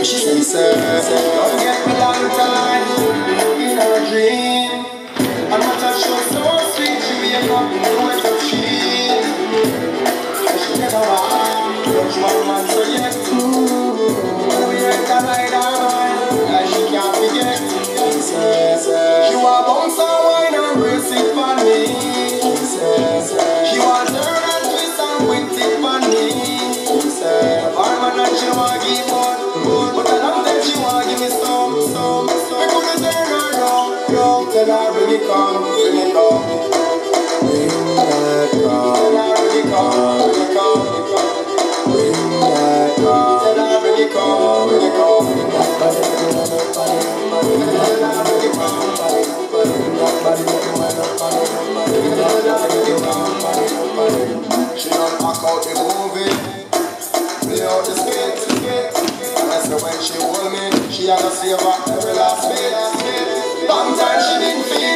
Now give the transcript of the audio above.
She said, don't get me long time in her dream. And my touch was so sweet, she wake up in the wet of sheet. She never want touch one man so yet. When we ain't a ride her mind, like she can't forget. She said, she want bounce and wine and brace it for me. She said, she want turn and twist and wint it for me. She said, our man and she want give more. But I love that she want give me some. I couldn't turn her round. Tell her bring it come, bring it come. Bring that come. Tell her bring it come, bring it come. Bring that come. Tell her bring it come, bring it come. Tell her bring it come. She don't knock out the movie, play out the skate. When she hold me, she had to save her every last bit. Long time she didn't feel